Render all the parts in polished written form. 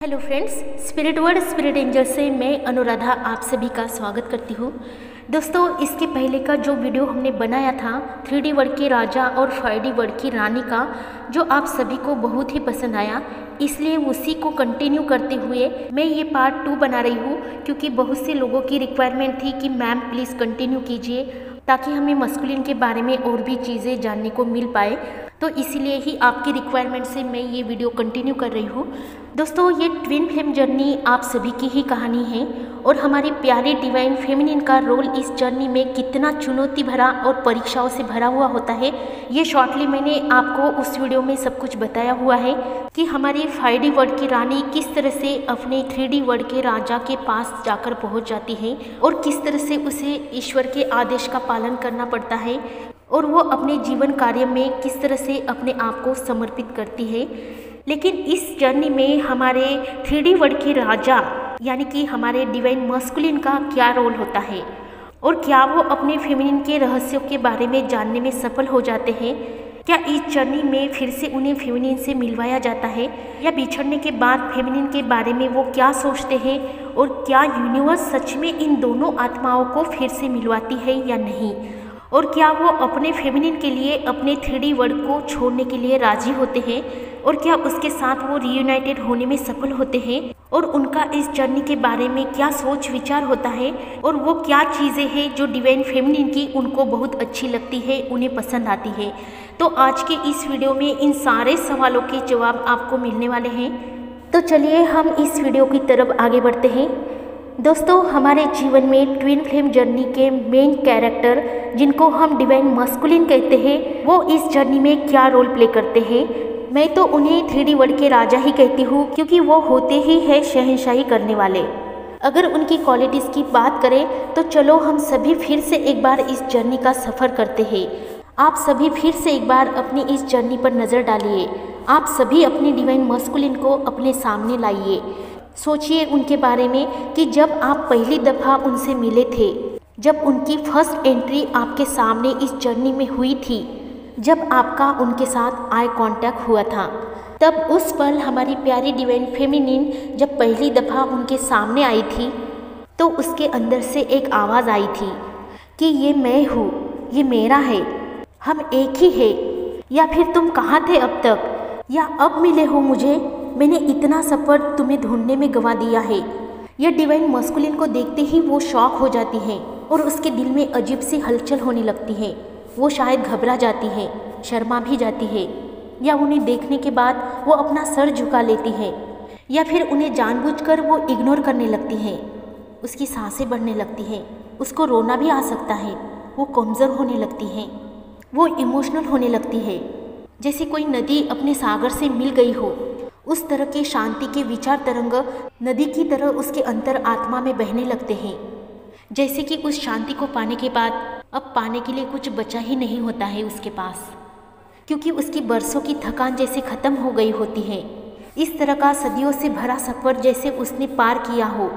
Hello friends, spirit world spirit angel से मैं अनुराधा आप सभी का स्वागत करती हूँ। दोस्तों, इसके पहले का जो वीडियो हमने बनाया था 3D वर्ल्ड के राजा और 5D वर्ल्ड की रानी का, जो आप सभी को बहुत ही पसंद आया, इसलिए उसी को कंटिन्यू करते हुए मैं ये पार्ट 2 बना रही हूँ, क्योंकि बहुत से लोगों की रिक्वायरमेंट थी कि मैम प्लीज़ कंटिन्यू कीजिए ताकि हमें मस्कुलिन के बारे में और भी चीज़ें जानने को मिल पाए। तो इसीलिए ही आपकी रिक्वायरमेंट से मैं ये वीडियो कंटिन्यू कर रही हूँ। दोस्तों, ये ट्विन फ्लेम जर्नी आप सभी की ही कहानी है और हमारी प्यारी डिवाइन फेमिनिन का रोल इस जर्नी में कितना चुनौती भरा और परीक्षाओं से भरा हुआ होता है, ये शॉर्टली मैंने आपको उस वीडियो में सब कुछ बताया हुआ है कि हमारी 5D वर्ल्ड की रानी किस तरह से अपने 3D वर्ल्ड के राजा के पास जाकर पहुंच जाती है और किस तरह से उसे ईश्वर के आदेश का पालन करना पड़ता है और वो अपने जीवन कार्य में किस तरह से अपने आप को समर्पित करती है। लेकिन इस जर्नी में हमारे 3D वर्ल्ड के राजा यानी कि हमारे डिवाइन मस्कुलिन का क्या रोल होता है और क्या वो अपने फेमिनिन के रहस्यों के बारे में जानने में सफल हो जाते हैं। क्या इस जर्नी में फिर से उन्हें फेमिनिन से मिलवाया जाता है या बिछड़ने के बाद फेमिनिन के बारे में वो क्या सोचते हैं और क्या यूनिवर्स सच में इन दोनों आत्माओं को फिर से मिलवाती है या नहीं, और क्या वो अपने फेमिनिन के लिए अपने 3D वर्ल्ड को छोड़ने के लिए राजी होते हैं और क्या उसके साथ वो रीयूनाइटेड होने में सफल होते हैं और उनका इस जर्नी के बारे में क्या सोच विचार होता है और वो क्या चीज़ें हैं जो डिवाइन फेमिनिन की उनको बहुत अच्छी लगती है, उन्हें पसंद आती है। तो आज के इस वीडियो में इन सारे सवालों के जवाब आपको मिलने वाले हैं। तो चलिए हम इस वीडियो की तरफ आगे बढ़ते हैं। दोस्तों, हमारे जीवन में ट्विन फ्लेम जर्नी के मेन कैरेक्टर जिनको हम डिवाइन मस्कुलिन कहते हैं, वो इस जर्नी में क्या रोल प्ले करते हैं। मैं तो उन्हें 3D वर्ल्ड के राजा ही कहती हूँ, क्योंकि वो होते ही है शहंशाही करने वाले। अगर उनकी क्वालिटीज़ की बात करें तो चलो हम सभी फिर से एक बार इस जर्नी का सफ़र करते हैं। आप सभी फिर से एक बार अपनी इस जर्नी पर नज़र डालिए। आप सभी अपनी डिवाइन मस्कुलिन को अपने सामने लाइए। सोचिए उनके बारे में कि जब आप पहली दफ़ा उनसे मिले थे, जब उनकी फर्स्ट एंट्री आपके सामने इस जर्नी में हुई थी, जब आपका उनके साथ आई कांटेक्ट हुआ था, तब उस पल हमारी प्यारी डिवाइन फेमिनिन जब पहली दफ़ा उनके सामने आई थी तो उसके अंदर से एक आवाज़ आई थी कि ये मैं हूँ, ये मेरा है, हम एक ही है। या फिर तुम कहाँ थे अब तक, या अब मिले हो मुझे, मैंने इतना सफ़र तुम्हें ढूंढने में गंवा दिया है। यह डिवाइन मस्कुलिन को देखते ही वो शॉक हो जाती है और उसके दिल में अजीब सी हलचल होने लगती है। वो शायद घबरा जाती है, शर्मा भी जाती है, या उन्हें देखने के बाद वो अपना सर झुका लेती है, या फिर उन्हें जानबूझकर वो इग्नोर करने लगती है। उसकी सांसें बढ़ने लगती हैं, उसको रोना भी आ सकता है। वो कमज़ोर होने लगती है, वो इमोशनल होने लगती है, जैसे कोई नदी अपने सागर से मिल गई हो। उस तरह के शांति के विचार तरंग नदी की तरह उसके अंतर आत्मा में बहने लगते हैं, जैसे कि उस शांति को पाने के बाद अब पाने के लिए कुछ बचा ही नहीं होता है उसके पास, क्योंकि उसकी बरसों की थकान जैसे ख़त्म हो गई होती है। इस तरह का सदियों से भरा सफ़र जैसे उसने पार किया हो,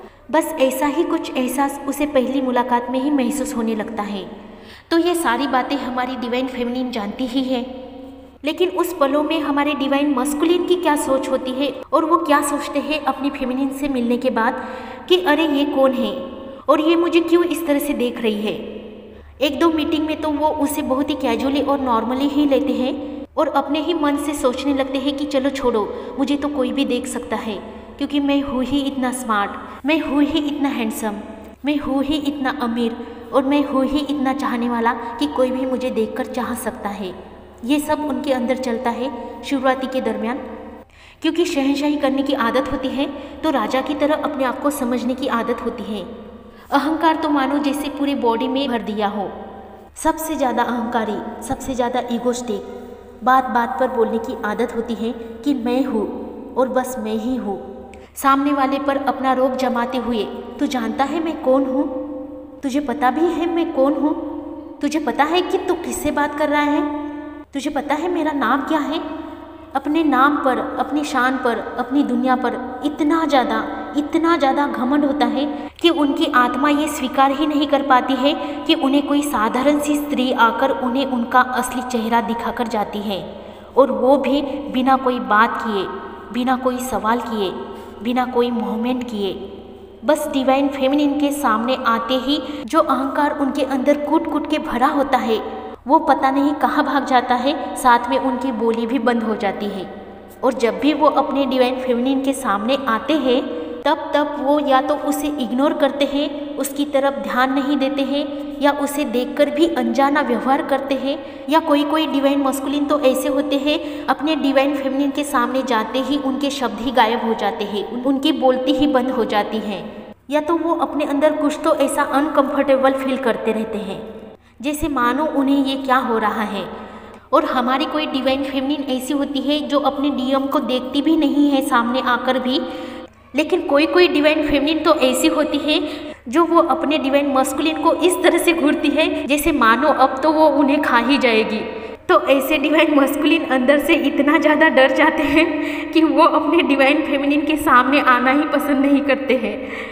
बस ऐसा ही कुछ एहसास उसे पहली मुलाकात में ही महसूस होने लगता है। तो ये सारी बातें हमारी डिवाइन फेमिनिन जानती ही है, लेकिन उस पलों में हमारे डिवाइन मस्कुलिन की क्या सोच होती है और वो क्या सोचते हैं अपनी फेमिनिन से मिलने के बाद कि अरे ये कौन है और ये मुझे क्यों इस तरह से देख रही है। एक दो मीटिंग में तो वो उसे बहुत ही कैजुअली और नॉर्मली ही लेते हैं और अपने ही मन से सोचने लगते हैं कि चलो छोड़ो, मुझे तो कोई भी देख सकता है, क्योंकि मैं हूँ ही इतना स्मार्ट, मैं हूँ ही इतना हैंडसम, मैं हूँ ही इतना अमीर और मैं हूँ ही इतना चाहने वाला कि कोई भी मुझे देखकर चाह सकता है। ये सब उनके अंदर चलता है शुरुआती के दरमियान, क्योंकि शहंशाही करने की आदत होती है तो राजा की तरह अपने आप को समझने की आदत होती है। अहंकार तो मानो जैसे पूरी बॉडी में भर दिया हो। सबसे ज़्यादा अहंकारी, सबसे ज़्यादा ईगोस्टिक, बात बात पर बोलने की आदत होती है कि मैं हूँ और बस मैं ही हूँ। सामने वाले पर अपना रोब जमाते हुए, तू जानता है मैं कौन हूँ, तुझे पता भी है मैं कौन हूँ, तुझे पता है कि तू किससे बात कर रहा है, तुझे पता है मेरा नाम क्या है। अपने नाम पर, अपनी शान पर, अपनी दुनिया पर इतना ज़्यादा घमंड होता है कि उनकी आत्मा ये स्वीकार ही नहीं कर पाती है कि उन्हें कोई साधारण सी स्त्री आकर उन्हें उनका असली चेहरा दिखाकर जाती है, और वो भी बिना कोई बात किए, बिना कोई सवाल किए। बिना कोई मूवमेंट किए। बस डिवाइन फेमिनिन के सामने आते ही जो अहंकार उनके अंदर कूट कूट के भरा होता है वो पता नहीं कहाँ भाग जाता है, साथ में उनकी बोली भी बंद हो जाती है। और जब भी वो अपने डिवाइन फेमिनिन के सामने आते हैं तब वो या तो उसे इग्नोर करते हैं, उसकी तरफ ध्यान नहीं देते हैं, या उसे देखकर भी अनजाना व्यवहार करते हैं। या कोई डिवाइन मस्कुलिन तो ऐसे होते हैं अपने डिवाइन फेमिनिन के सामने जाते ही उनके शब्द ही गायब हो जाते हैं, उनकी बोलती ही बंद हो जाती हैं। या तो वो अपने अंदर कुछ तो ऐसा अनकंफर्टेबल फील करते रहते हैं जैसे मानो उन्हें ये क्या हो रहा है। और हमारी कोई डिवाइन फेमिनिन ऐसी होती है जो अपने डीएम को देखती भी नहीं है सामने आकर भी, लेकिन कोई डिवाइन फेमिनिन तो ऐसी होती है जो वो अपने डिवाइन मस्कुलिन को इस तरह से घूरती है जैसे मानो अब तो वो उन्हें खा ही जाएगी। तो ऐसे डिवाइन मस्कुलिन अंदर से इतना ज़्यादा डर जाते हैं कि वो अपने डिवाइन फेमिनिन के सामने आना ही पसंद नहीं करते हैं।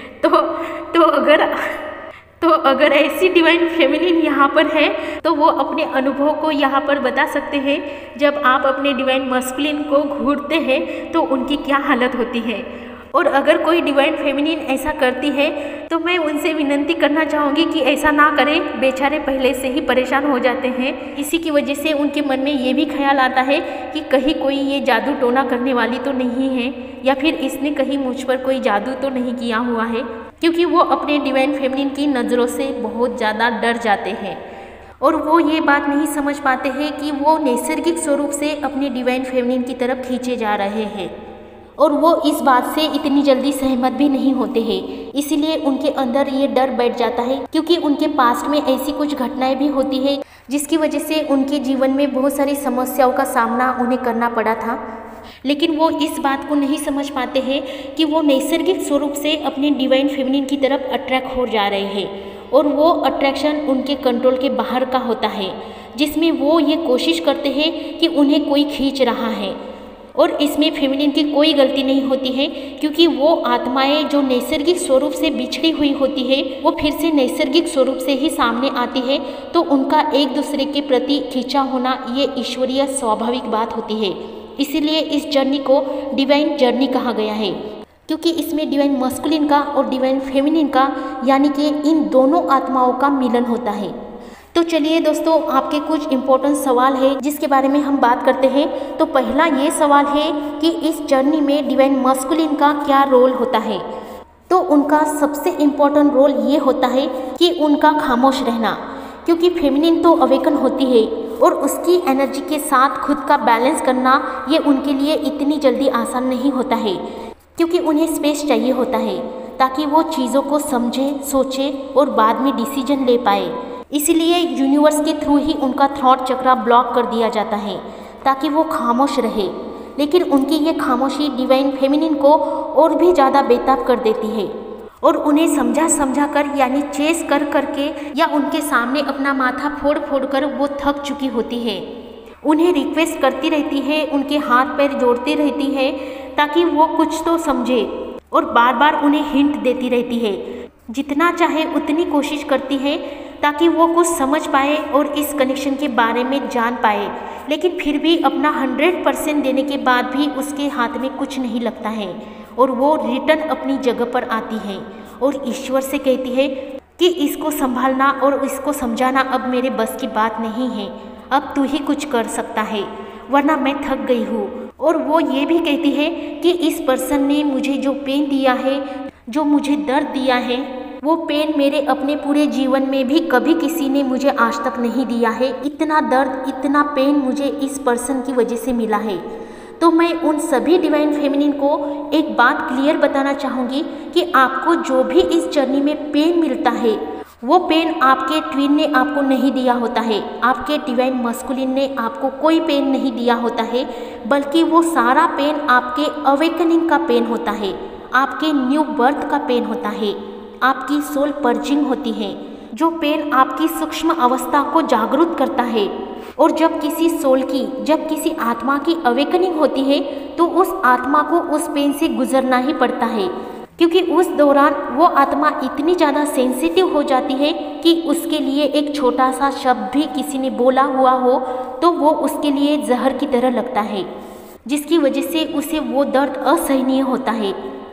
तो अगर ऐसी डिवाइन फेमिनिन यहाँ पर है तो वो अपने अनुभव को यहाँ पर बता सकते हैं। जब आप अपने डिवाइन मस्कुलिन को घूरते हैं तो उनकी क्या हालत होती है। और अगर कोई डिवाइन फेमिनिन ऐसा करती है तो मैं उनसे विनती करना चाहूँगी कि ऐसा ना करें, बेचारे पहले से ही परेशान हो जाते हैं। इसी की वजह से उनके मन में ये भी ख्याल आता है कि कहीं कोई ये जादू टोना करने वाली तो नहीं है, या फिर इसने कहीं मुझ पर कोई जादू तो नहीं किया हुआ है, क्योंकि वो अपने डिवाइन फेमिनिन की नज़रों से बहुत ज़्यादा डर जाते हैं। और वो ये बात नहीं समझ पाते हैं कि वो नैसर्गिक स्वरूप से अपने डिवाइन फेमिनिन की तरफ खींचे जा रहे हैं, और वो इस बात से इतनी जल्दी सहमत भी नहीं होते हैं। इसीलिए उनके अंदर ये डर बैठ जाता है, क्योंकि उनके पास्ट में ऐसी कुछ घटनाएं भी होती है जिसकी वजह से उनके जीवन में बहुत सारी समस्याओं का सामना उन्हें करना पड़ा था। लेकिन वो इस बात को नहीं समझ पाते हैं कि वो नैसर्गिक स्वरूप से अपने डिवाइन फेमिनिन की तरफ अट्रैक्ट हो जा रहे हैं, और वो अट्रैक्शन उनके कंट्रोल के बाहर का होता है, जिसमें वो ये कोशिश करते हैं कि उन्हें कोई खींच रहा है। और इसमें फेमिनिन की कोई गलती नहीं होती है, क्योंकि वो आत्माएं जो नैसर्गिक स्वरूप से बिछड़ी हुई होती है वो फिर से नैसर्गिक स्वरूप से ही सामने आती है। तो उनका एक दूसरे के प्रति खींचा होना ये ईश्वरीय स्वाभाविक बात होती है। इसीलिए इस जर्नी को डिवाइन जर्नी कहा गया है, क्योंकि इसमें डिवाइन मस्कुलिन का और डिवाइन फेमिनिन का यानी कि इन दोनों आत्माओं का मिलन होता है। तो चलिए दोस्तों, आपके कुछ इम्पोर्टेंट सवाल है जिसके बारे में हम बात करते हैं। तो पहला ये सवाल है कि इस जर्नी में डिवाइन मस्कुलिन का क्या रोल होता है। तो उनका सबसे इम्पोर्टेंट रोल ये होता है कि उनका खामोश रहना, क्योंकि फेमिनिन तो अवेकन होती है और उसकी एनर्जी के साथ खुद का बैलेंस करना ये उनके लिए इतनी जल्दी आसान नहीं होता है, क्योंकि उन्हें स्पेस चाहिए होता है ताकि वो चीज़ों को समझे, सोचे और बाद में डिसीजन ले पाए। इसीलिए यूनिवर्स के थ्रू ही उनका थॉट चक्रा ब्लॉक कर दिया जाता है ताकि वो खामोश रहे। लेकिन उनकी ये खामोशी डिवाइन फेमिनिन को और भी ज़्यादा बेताब कर देती है, और उन्हें समझा कर यानी चेस कर करके या उनके सामने अपना माथा फोड़ कर वो थक चुकी होती है। उन्हें रिक्वेस्ट करती रहती है, उनके हाथ पैर जोड़ती रहती है ताकि वो कुछ तो समझे, और बार बार उन्हें हिंट देती रहती है। जितना चाहे उतनी कोशिश करती है ताकि वो कुछ समझ पाए और इस कनेक्शन के बारे में जान पाए। लेकिन फिर भी अपना 100% देने के बाद भी उसके हाथ में कुछ नहीं लगता है, और वो रिटर्न अपनी जगह पर आती है और ईश्वर से कहती है कि इसको संभालना और इसको समझाना अब मेरे बस की बात नहीं है, अब तू ही कुछ कर सकता है, वरना मैं थक गई हूँ। और वो ये भी कहती है कि इस पर्सन ने मुझे जो पेन दिया है, जो मुझे दर्द दिया है, वो पेन मेरे अपने पूरे जीवन में भी कभी किसी ने मुझे आज तक नहीं दिया है। इतना दर्द, इतना पेन मुझे इस पर्सन की वजह से मिला है। तो मैं उन सभी डिवाइन फेमिनिन को एक बात क्लियर बताना चाहूँगी कि आपको जो भी इस जर्नी में पेन मिलता है वो पेन आपके ट्विन ने आपको नहीं दिया होता है, आपके डिवाइन मस्कुलिन ने आपको कोई पेन नहीं दिया होता है, बल्कि वो सारा पेन आपके अवेकनिंग का पेन होता है, आपके न्यू बर्थ का पेन होता है, आपकी सोल पर्जिंग होती है, जो पेन आपकी सूक्ष्म अवस्था को जागरूक करता है। और जब किसी सोल की, जब किसी आत्मा की अवेकनिंग होती है तो उस आत्मा को उस पेन से गुजरना ही पड़ता है, क्योंकि उस दौरान वो आत्मा इतनी ज़्यादा सेंसिटिव हो जाती है कि उसके लिए एक छोटा सा शब्द भी किसी ने बोला हुआ हो तो वो उसके लिए जहर की तरह लगता है, जिसकी वजह से उसे वो दर्द असहनीय होता है।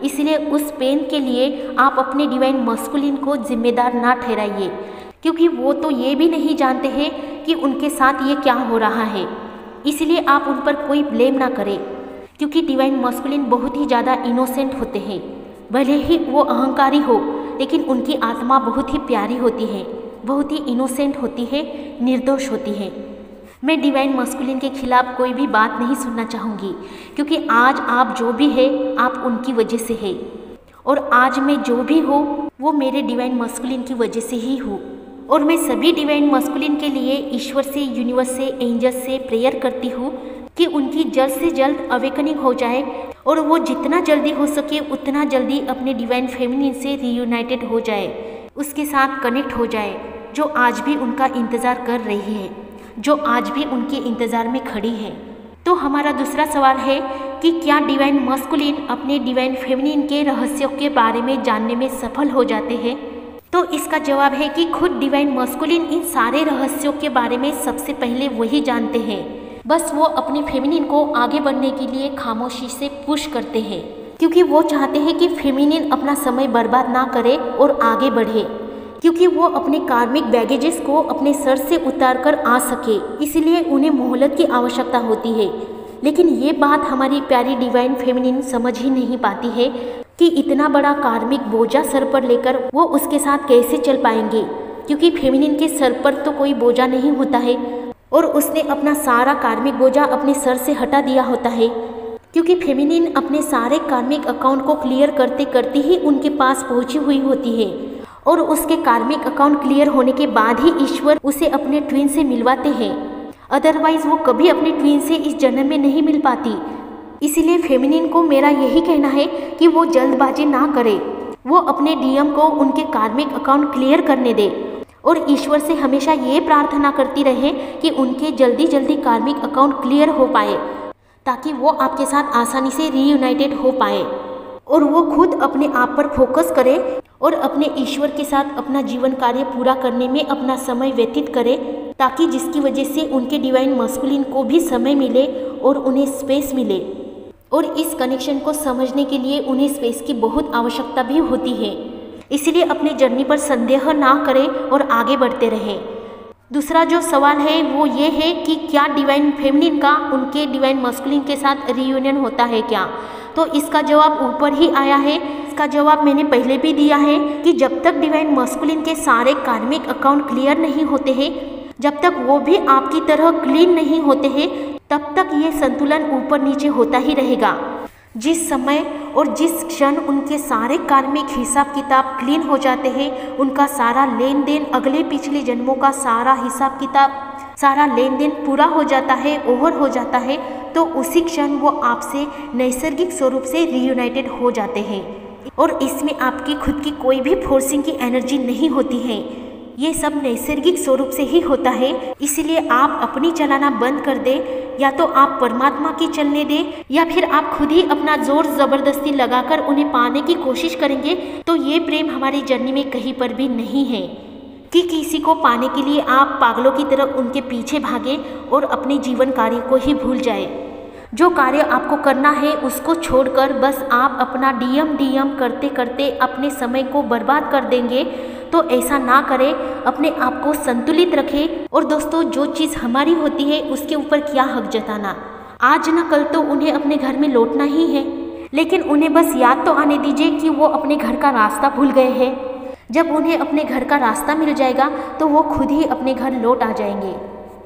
इसलिए उस पेन के लिए आप अपने डिवाइन मस्कुलिन को जिम्मेदार ना ठहराइए, क्योंकि वो तो ये भी नहीं जानते हैं कि उनके साथ ये क्या हो रहा है। इसलिए आप उन पर कोई ब्लेम ना करें, क्योंकि डिवाइन मस्कुलिन बहुत ही ज़्यादा इनोसेंट होते हैं। भले ही वो अहंकारी हो, लेकिन उनकी आत्मा बहुत ही प्यारी होती है, बहुत ही इनोसेंट होती है, निर्दोष होती है। मैं डिवाइन मस्कुलिन के खिलाफ कोई भी बात नहीं सुनना चाहूँगी, क्योंकि आज आप जो भी है आप उनकी वजह से है, और आज मैं जो भी हूँ वो मेरे डिवाइन मस्कुलिन की वजह से ही हूँ। और मैं सभी डिवाइन मस्कुलिन के लिए ईश्वर से, यूनिवर्स से, एंजल्स से प्रेयर करती हूँ कि उनकी जल्द से जल्द अवेकनिंग हो जाए और वो जितना जल्दी हो सके उतना जल्दी अपने डिवाइन फेमिनिन से रीयूनाइटेड हो जाए, उसके साथ कनेक्ट हो जाए, जो आज भी उनका इंतज़ार कर रही है, जो आज भी उनके इंतज़ार में खड़ी है। तो हमारा दूसरा सवाल है कि क्या डिवाइन मस्कुलिन अपने डिवाइन फेमिनिन के रहस्यों के बारे में जानने में सफल हो जाते हैं? तो इसका जवाब है कि खुद डिवाइन मस्कुलिन इन सारे रहस्यों के बारे में सबसे पहले वही जानते हैं। बस वो अपने फेमिनिन को आगे बढ़ने के लिए खामोशी से पुश करते हैं, क्योंकि वो चाहते हैं कि फेमिनिन अपना समय बर्बाद ना करे और आगे बढ़े, क्योंकि वो अपने कार्मिक बैगेजेस को अपने सर से उतार कर आ सके, इसलिए उन्हें मोहलत की आवश्यकता होती है। लेकिन ये बात हमारी प्यारी डिवाइन फेमिनिन समझ ही नहीं पाती है कि इतना बड़ा कार्मिक बोझा सर पर लेकर वो उसके साथ कैसे चल पाएंगे, क्योंकि फेमिनिन के सर पर तो कोई बोझा नहीं होता है और उसने अपना सारा कार्मिक बोझा अपने सर से हटा दिया होता है, क्योंकि फेमिनिन अपने सारे कार्मिक अकाउंट को क्लियर करते करते ही उनके पास पहुंची हुई होती है, और उसके कार्मिक अकाउंट क्लियर होने के बाद ही ईश्वर उसे अपने ट्विन से मिलवाते हैं। अदरवाइज वो कभी अपने ट्विन से इस जन्म में नहीं मिल पाती। इसीलिए फेमिनिन को मेरा यही कहना है कि वो जल्दबाजी ना करे, वो अपने डीएम को उनके कार्मिक अकाउंट क्लियर करने दे और ईश्वर से हमेशा ये प्रार्थना करती रहे कि उनके जल्दी जल्दी कार्मिक अकाउंट क्लियर हो पाए, ताकि वो आपके साथ आसानी से रीयूनाइटेड हो पाए और वो खुद अपने आप पर फोकस करे और अपने ईश्वर के साथ अपना जीवन कार्य पूरा करने में अपना समय व्यतीत करे, ताकि जिसकी वजह से उनके डिवाइन मस्कुलिन को भी समय मिले और उन्हें स्पेस मिले। और इस कनेक्शन को समझने के लिए उन्हें स्पेस की बहुत आवश्यकता भी होती है। इसलिए अपने जर्नी पर संदेह ना करें और आगे बढ़ते रहें। दूसरा जो सवाल है वो ये है कि क्या डिवाइन फेमिनिन का उनके डिवाइन मस्कुलिन के साथ रियूनियन होता है क्या? तो इसका जवाब ऊपर ही आया है। इसका जवाब मैंने पहले भी दिया है कि जब तक डिवाइन मस्कुलिन के सारे कार्मिक अकाउंट क्लियर नहीं होते हैं, जब तक वो भी आपकी तरह क्लीन नहीं होते हैं, तब तक ये संतुलन ऊपर नीचे होता ही रहेगा। जिस समय और जिस क्षण उनके सारे कार्मिक हिसाब किताब क्लीन हो जाते हैं, उनका सारा लेन देन, अगले पिछले जन्मों का सारा हिसाब किताब, सारा लेन देन पूरा हो जाता है, ओवर हो जाता है, तो उसी क्षण वो आपसे नैसर्गिक स्वरूप से रीयूनाइटेड हो जाते हैं। और इसमें आपकी खुद की कोई भी फोर्सिंग की एनर्जी नहीं होती है, ये सब नैसर्गिक स्वरूप से ही होता है। इसलिए आप अपनी चलाना बंद कर दें, या तो आप परमात्मा की चलने दें, या फिर आप खुद ही अपना जोर ज़बरदस्ती लगाकर उन्हें पाने की कोशिश करेंगे, तो ये प्रेम हमारी जर्नी में कहीं पर भी नहीं है कि किसी को पाने के लिए आप पागलों की तरह उनके पीछे भागें और अपने जीवन कार्य को ही भूल जाए। जो कार्य आपको करना है उसको छोड़कर बस आप अपना डीएम करते करते अपने समय को बर्बाद कर देंगे, तो ऐसा ना करें। अपने आप को संतुलित रखें। और दोस्तों, जो चीज़ हमारी होती है उसके ऊपर क्या हक जताना। आज न कल तो उन्हें अपने घर में लौटना ही है, लेकिन उन्हें बस याद तो आने दीजिए कि वो अपने घर का रास्ता भूल गए हैं। जब उन्हें अपने घर का रास्ता मिल जाएगा तो वो खुद ही अपने घर लौट आ जाएंगे।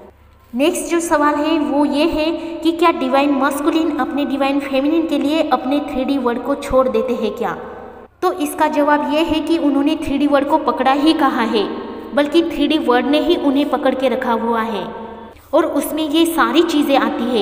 नेक्स्ट जो सवाल है वो ये है कि क्या डिवाइन मस्कुलिन अपने डिवाइन फेमिनिन के लिए अपने 3D वर्ड को छोड़ देते हैं क्या? तो इसका जवाब ये है कि उन्होंने 3D वर्ड को पकड़ा ही कहा है, बल्कि 3D वर्ड ने ही उन्हें पकड़ के रखा हुआ है। और उसमें ये सारी चीज़ें आती है,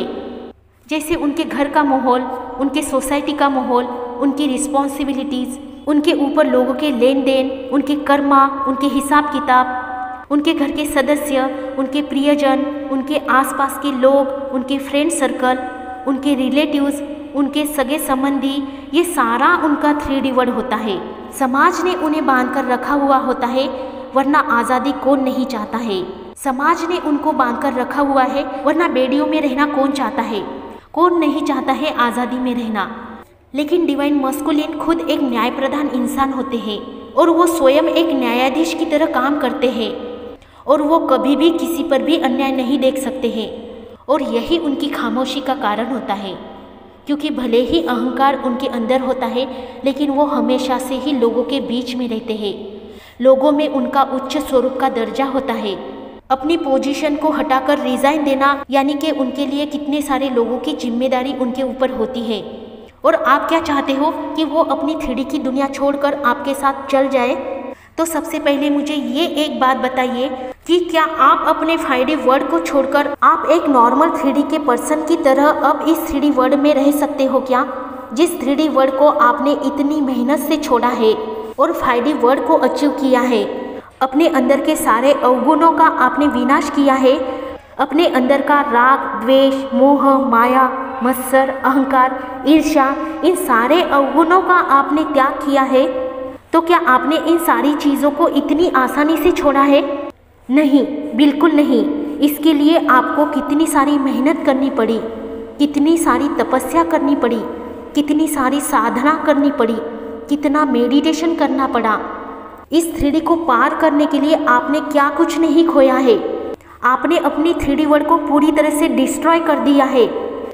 जैसे उनके घर का माहौल, उनके सोसाइटी का माहौल, उनकी रिस्पॉन्सिबिलिटीज़, उनके ऊपर लोगों के लेन देन, उनके कर्मा, उनके हिसाब किताब, उनके घर के सदस्य, उनके प्रियजन, उनके आसपास के लोग, उनके फ्रेंड सर्कल, उनके रिलेटिव्स, उनके सगे संबंधी, ये सारा उनका 3D वर्ड होता है। समाज ने उन्हें बांध कर रखा हुआ होता है, वरना आज़ादी कौन नहीं चाहता है। समाज ने उनको बांध कर रखा हुआ है, वरना बेड़ियों में रहना कौन चाहता है। कौन नहीं चाहता है आज़ादी में रहना। लेकिन डिवाइन मस्कुलिन खुद एक न्याय प्रधान इंसान होते हैं और वो स्वयं एक न्यायाधीश की तरह काम करते हैं और वो कभी भी किसी पर भी अन्याय नहीं देख सकते हैं और यही उनकी खामोशी का कारण होता है, क्योंकि भले ही अहंकार उनके अंदर होता है लेकिन वो हमेशा से ही लोगों के बीच में रहते हैं। लोगों में उनका उच्च स्वरूप का दर्जा होता है। अपनी पोजीशन को हटाकर रिजाइन देना यानी कि उनके लिए कितने सारे लोगों की जिम्मेदारी उनके ऊपर होती है। और आप क्या चाहते हो कि वो अपनी 3D की दुनिया छोड़कर आपके साथ चल जाए? तो सबसे पहले मुझे ये एक बात बताइए कि क्या आप अपने 5D वर्ल्ड को छोड़कर आप एक नॉर्मल 3D के पर्सन की तरह अब इस 3D वर्ल्ड में रह सकते हो क्या? जिस 3D वर्ल्ड को आपने इतनी मेहनत से छोड़ा है और 5D वर्ल्ड को अचीव किया है। अपने अंदर के सारे अवगुणों का आपने विनाश किया है। अपने अंदर का राग, द्वेष, मोह, माया, मत्सर, अहंकार, ईर्ष्या, इन सारे अवगुणों का आपने त्याग किया है। तो क्या आपने इन सारी चीज़ों को इतनी आसानी से छोड़ा है? नहीं, बिल्कुल नहीं। इसके लिए आपको कितनी सारी मेहनत करनी पड़ी, कितनी सारी तपस्या करनी पड़ी, कितनी सारी साधना करनी पड़ी, कितना मेडिटेशन करना पड़ा। इस 3D को पार करने के लिए आपने क्या कुछ नहीं खोया है। आपने अपनी 3D वर्ल्ड को पूरी तरह से डिस्ट्रॉय कर दिया है।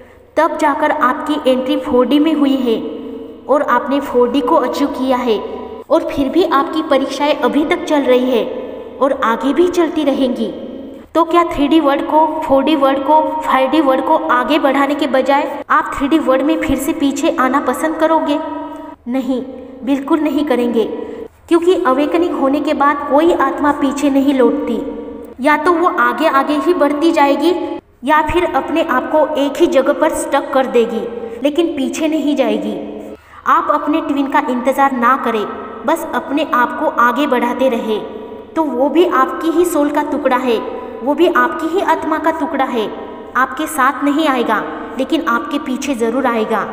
तब जाकर आपकी एंट्री 4D में हुई है और आपने 4D को अचीव किया है। और फिर भी आपकी परीक्षाएं अभी तक चल रही है और आगे भी चलती रहेंगी। तो क्या 3D वर्ल्ड को, 4D वर्ल्ड को, 5D वर्ल्ड को आगे बढ़ाने के बजाय आप 3D वर्ल्ड में फिर से पीछे आना पसंद करोगे? नहीं, बिल्कुल नहीं करेंगे, क्योंकि अवेकनिंग होने के बाद कोई आत्मा पीछे नहीं लौटती। या तो वो आगे आगे ही बढ़ती जाएगी या फिर अपने आप को एक ही जगह पर स्टक कर देगी, लेकिन पीछे नहीं जाएगी। आप अपने ट्विन का इंतज़ार ना करें, बस अपने आप को आगे बढ़ाते रहे। तो वो भी आपकी ही सोल का टुकड़ा है, वो भी आपकी ही आत्मा का टुकड़ा है। आपके साथ नहीं आएगा लेकिन आपके पीछे ज़रूर आएगा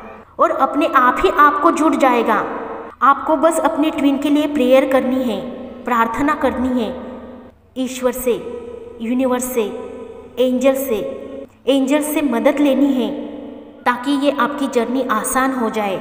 और अपने आप ही आपको जुड़ जाएगा। आपको बस अपने ट्विन के लिए प्रेयर करनी है, प्रार्थना करनी है, ईश्वर से, यूनिवर्स से, एंजल से मदद लेनी है ताकि ये आपकी जर्नी आसान हो जाए।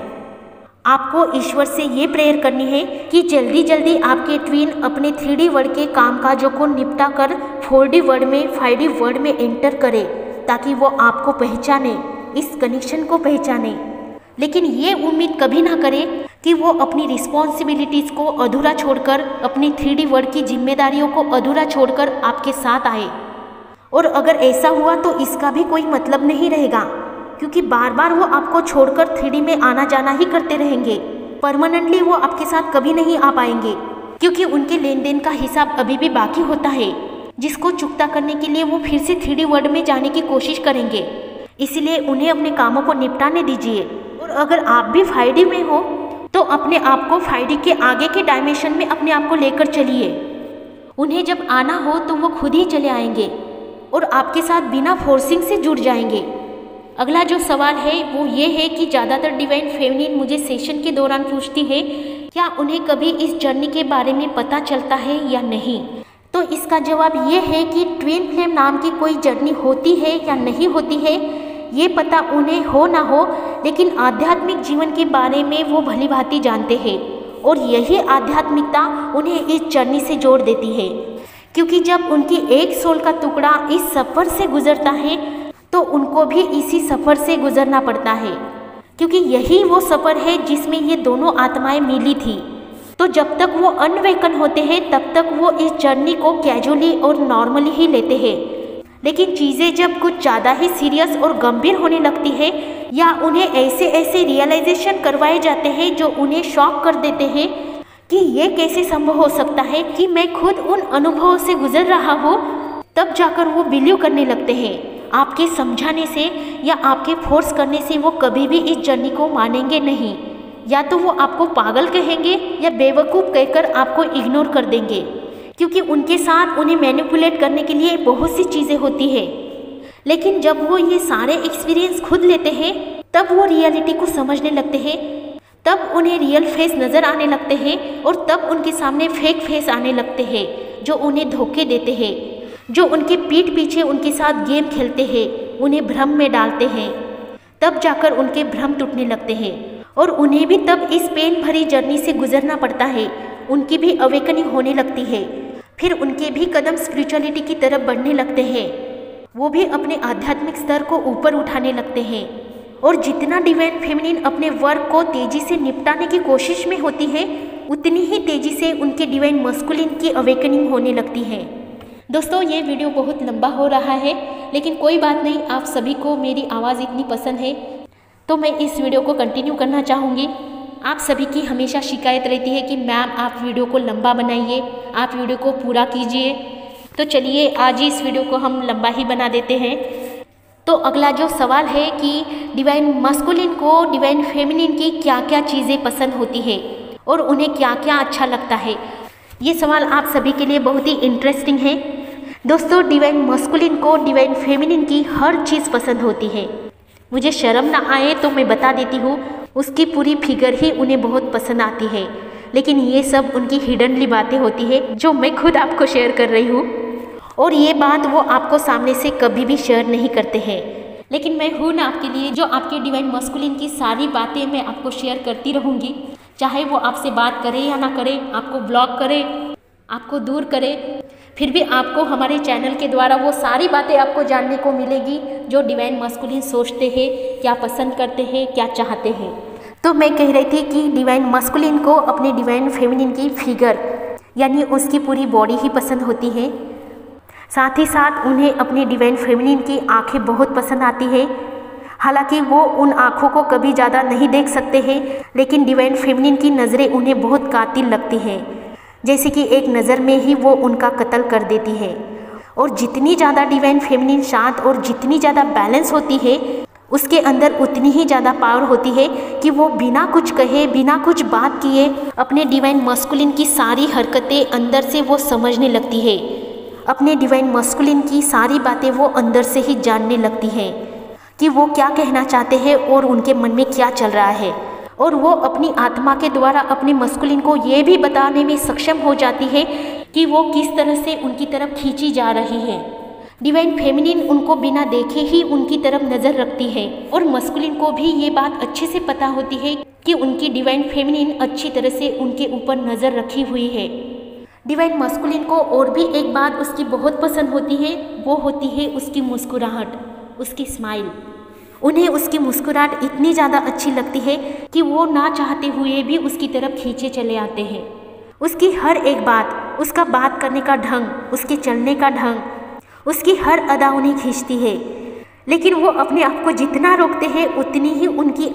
आपको ईश्वर से ये प्रेयर करनी है कि जल्दी जल्दी आपके ट्विन अपने 3D वर्ल्ड के कामकाजों को निपटा कर 4D वर्ल्ड में, 5D वर्ल्ड में एंटर करे, ताकि वो आपको पहचाने, इस कनेक्शन को पहचाने। लेकिन ये उम्मीद कभी ना करे कि वो अपनी रिस्पॉन्सिबिलिटीज़ को अधूरा छोड़कर, अपनी 3D वर्ल्ड की जिम्मेदारियों को अधूरा छोड़कर आपके साथ आए। और अगर ऐसा हुआ तो इसका भी कोई मतलब नहीं रहेगा, क्योंकि बार बार वो आपको छोड़कर 3D में आना जाना ही करते रहेंगे। परमानेंटली वो आपके साथ कभी नहीं आ पाएंगे, क्योंकि उनके लेन देन का हिसाब अभी भी बाकी होता है, जिसको चुकता करने के लिए वो फिर से 3D वर्ल्ड में जाने की कोशिश करेंगे। इसलिए उन्हें अपने कामों को निपटाने दीजिए। और अगर आप भी 5D में हो तो अपने आप को 5D के आगे के डायमेंशन में अपने आप को लेकर चलिए। उन्हें जब आना हो तो वो खुद ही चले आएंगे और आपके साथ बिना फोर्सिंग से जुड़ जाएंगे। अगला जो सवाल है वो ये है कि ज़्यादातर डिवाइन फेमिनिन मुझे सेशन के दौरान पूछती है, क्या उन्हें कभी इस जर्नी के बारे में पता चलता है या नहीं? तो इसका जवाब ये है कि ट्विन फ्लेम नाम की कोई जर्नी होती है या नहीं होती है, ये पता उन्हें हो ना हो, लेकिन आध्यात्मिक जीवन के बारे में वो भली भांति जानते हैं। और यही आध्यात्मिकता उन्हें इस जर्नी से जोड़ देती है, क्योंकि जब उनकी एक सोल का टुकड़ा इस सफ़र से गुजरता है तो उनको भी इसी सफ़र से गुजरना पड़ता है, क्योंकि यही वो सफ़र है जिसमें ये दोनों आत्माएं मिली थी। तो जब तक वो अनवेकन होते हैं तब तक वो इस जर्नी को कैजुअली और नॉर्मली ही लेते हैं। लेकिन चीज़ें जब कुछ ज़्यादा ही सीरियस और गंभीर होने लगती है या उन्हें ऐसे ऐसे रियलाइजेशन करवाए जाते हैं जो उन्हें शॉक कर देते हैं कि ये कैसे संभव हो सकता है कि मैं खुद उन अनुभवों से गुजर रहा हूँ, तब जाकर वो बिलीव करने लगते हैं। आपके समझाने से या आपके फोर्स करने से वो कभी भी इस जर्नी को मानेंगे नहीं। या तो वो आपको पागल कहेंगे या बेवकूफ़ कहकर आपको इग्नोर कर देंगे, क्योंकि उनके साथ उन्हें मैनिपुलेट करने के लिए बहुत सी चीज़ें होती है। लेकिन जब वो ये सारे एक्सपीरियंस खुद लेते हैं तब वो रियलिटी को समझने लगते हैं, तब उन्हें रियल फेस नज़र आने लगते हैं और तब उनके सामने फेक फेस आने लगते हैं जो उन्हें धोखे देते हैं, जो उनके पीठ पीछे उनके साथ गेम खेलते हैं, उन्हें भ्रम में डालते हैं। तब जाकर उनके भ्रम टूटने लगते हैं और उन्हें भी तब इस पेन भरी जर्नी से गुजरना पड़ता है। उनकी भी अवेकनिंग होने लगती है, फिर उनके भी कदम स्पिरिचुअलिटी की तरफ बढ़ने लगते हैं। वो भी अपने आध्यात्मिक स्तर को ऊपर उठाने लगते हैं। और जितना डिवाइन फेमिनिन अपने वर्क को तेजी से निपटाने की कोशिश में होती है, उतनी ही तेजी से उनके डिवाइन मस्कुलिन की अवेकनिंग होने लगती है। दोस्तों, ये वीडियो बहुत लंबा हो रहा है, लेकिन कोई बात नहीं, आप सभी को मेरी आवाज़ इतनी पसंद है तो मैं इस वीडियो को कंटिन्यू करना चाहूँगी। आप सभी की हमेशा शिकायत रहती है कि मैम आप वीडियो को लंबा बनाइए, आप वीडियो को पूरा कीजिए। तो चलिए आज ही इस वीडियो को हम लंबा ही बना देते हैं। तो अगला जो सवाल है कि डिवाइन मस्कुलिन को डिवाइन फेमिनिन की क्या क्या चीज़ें पसंद होती है और उन्हें क्या क्या अच्छा लगता है, ये सवाल आप सभी के लिए बहुत ही इंटरेस्टिंग है। दोस्तों, डिवाइन मस्कुलिन को डिवाइन फेमिनिन की हर चीज़ पसंद होती है। मुझे शर्म ना आए तो मैं बता देती हूँ, उसकी पूरी फिगर ही उन्हें बहुत पसंद आती है। लेकिन ये सब उनकी हिडनली बातें होती है जो मैं खुद आपको शेयर कर रही हूँ, और ये बात वो आपको सामने से कभी भी शेयर नहीं करते हैं। लेकिन मैं हूँ ना आपके लिए, जो आपके डिवाइन मस्कुलिन की सारी बातें मैं आपको शेयर करती रहूँगी। चाहे वो आपसे बात करे या ना करे, आपको ब्लॉक करे, आपको दूर करे, फिर भी आपको हमारे चैनल के द्वारा वो सारी बातें आपको जानने को मिलेगी जो डिवाइन मस्कुलिन सोचते हैं, क्या पसंद करते हैं, क्या चाहते हैं। तो मैं कह रही थी कि डिवाइन मस्कुलिन को अपने डिवाइन फेमिनिन की फिगर यानी उसकी पूरी बॉडी ही पसंद होती है। साथ ही साथ उन्हें अपनी डिवाइन फेमिनिन की आंखें बहुत पसंद आती है। हालांकि वो उन आँखों को कभी ज़्यादा नहीं देख सकते हैं, लेकिन डिवाइन फेमिनिन की नज़रें उन्हें बहुत कातिल लगती हैं, जैसे कि एक नज़र में ही वो उनका कत्ल कर देती है। और जितनी ज़्यादा डिवाइन फेमिनिन शांत और जितनी ज़्यादा बैलेंस होती है, उसके अंदर उतनी ही ज़्यादा पावर होती है कि वो बिना कुछ कहे, बिना कुछ बात किए अपने डिवाइन मस्कुलिन की सारी हरकतें अंदर से वो समझने लगती है। अपने डिवाइन मस्कुलिन की सारी बातें वो अंदर से ही जानने लगती है कि वो क्या कहना चाहते हैं और उनके मन में क्या चल रहा है। और वो अपनी आत्मा के द्वारा अपने मस्कुलिन को ये भी बताने में सक्षम हो जाती है कि वो किस तरह से उनकी तरफ खींची जा रही है। डिवाइन फेमिनिन उनको बिना देखे ही उनकी तरफ नज़र रखती है, और मस्कुलिन को भी ये बात अच्छे से पता होती है कि उनकी डिवाइन फेमिनिन अच्छी तरह से उनके ऊपर नज़र रखी हुई है। डिवाइन मस्कुलिन को और भी एक बात उसकी बहुत पसंद होती है, वो होती है उसकी मुस्कुराहट, उसकी स्माइल। उन्हें उसकी मुस्कुराहट इतनी ज़्यादा अच्छी लगती है कि वो ना चाहते हुए भी उसकी तरफ खींचे चले आते हैं। उसकी हर एक बात, उसका बात करने का ढंग, उसके चलने का ढंग, उसकी हर अदा उन्हें खींचती है। लेकिन वो अपने आप को जितना रोकते हैं, उतनी ही उनकी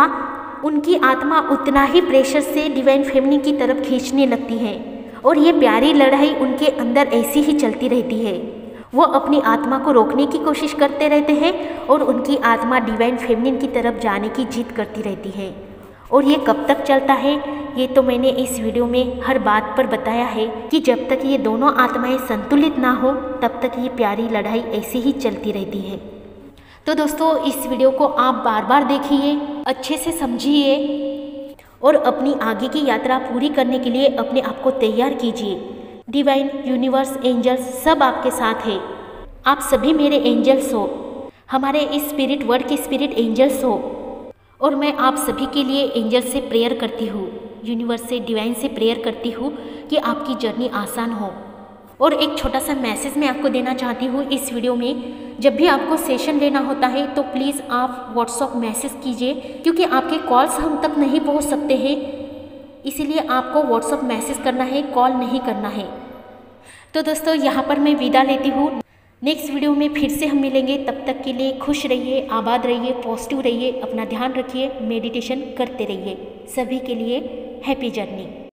आत्मा उतना ही प्रेशर से डिवाइन फेमिनिन की तरफ खींचने लगती है। और ये प्यारी लड़ाई उनके अंदर ऐसी ही चलती रहती है। वो अपनी आत्मा को रोकने की कोशिश करते रहते हैं और उनकी आत्मा डिवाइन फेमिनिन की तरफ जाने की जिद करती रहती है। और ये कब तक चलता है, ये तो मैंने इस वीडियो में हर बात पर बताया है कि जब तक ये दोनों आत्माएं संतुलित ना हो, तब तक ये प्यारी लड़ाई ऐसे ही चलती रहती है। तो दोस्तों, इस वीडियो को आप बार बार देखिए, अच्छे से समझिए और अपनी आगे की यात्रा पूरी करने के लिए अपने आप को तैयार कीजिए। डिवाइन, यूनिवर्स, एंजल्स सब आपके साथ है। आप सभी मेरे एंजल्स हो, हमारे इस स्पिरिट वर्ल्ड के स्पिरिट एंजल्स हो। और मैं आप सभी के लिए एंजल से प्रेयर करती हूँ, यूनिवर्स से, डिवाइन से प्रेयर करती हूँ कि आपकी जर्नी आसान हो। और एक छोटा सा मैसेज मैं आपको देना चाहती हूँ इस वीडियो में। जब भी आपको सेशन लेना होता है तो प्लीज़ आप व्हाट्सएप मैसेज कीजिए, क्योंकि आपके कॉल्स हम तक नहीं पहुँच सकते हैं, इसीलिए आपको व्हाट्सएप मैसेज करना है, कॉल नहीं करना है। तो दोस्तों, यहाँ पर मैं विदा लेती हूँ। नेक्स्ट वीडियो में फिर से हम मिलेंगे। तब तक के लिए खुश रहिए, आबाद रहिए, पॉजिटिव रहिए, अपना ध्यान रखिए, मेडिटेशन करते रहिए। सभी के लिए हैप्पी जर्नी।